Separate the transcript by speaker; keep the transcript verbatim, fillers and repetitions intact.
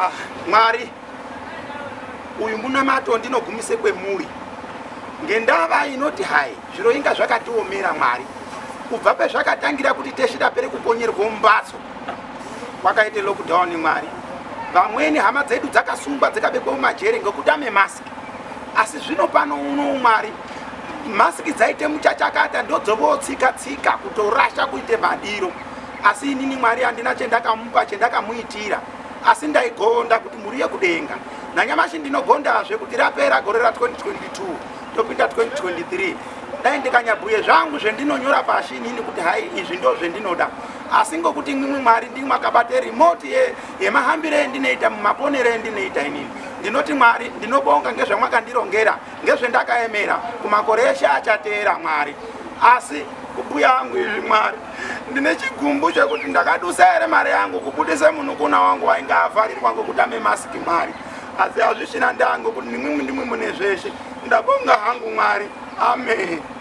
Speaker 1: Ah, Mwari, uyu munamato ndinogumise kwemuri. Ngendava inoti hai, zviro inga zvakatiomera Mwari. Kubva pezvakatangira kuti teshe tapere kukonyerwa mumbatso. Kwakaite lockdown Mwari. Vamweni hama dzedu dzakasungwa dzikabekwa mumajere ngekutame mask. Asi zvino pano uno Mwari, mask dzaite muchachakata ndodzvotsika tsika kutorasha kuite madiro. Asi inini Mwari handina chendakamupa chendakamuitira. Asi ndaigonda kuti muri yekudenga. Nanyamashi ndinogondazve kuti rapera gore ra twenty twenty-two topinda twenty twenty-three. Dai ndikanyabhuye zvangu zvendinonyora pashi inini kuti hai izvi ndo zvendinoda. Asi ngokuti mwimwe Mwari ndimwe akabate remote ye yemahambire endinoita mumaponere endinoita inini. Ndinoti Mwari ndinobonga ngezvamwakandirongera ngezvendakaemera kumakore eshe achateera Mwari. Asi kubuya yangu izvi Mwari ndine chigumbu chekuti ndakadusa ere mari yangu kubudise munukuna wangu wainga avharirwa ngokutame masiki Mwari. Asi hazvisina ndango kuti nimwe ndimwe mune zveshe. Ndabonga hangu Mwari. Amen.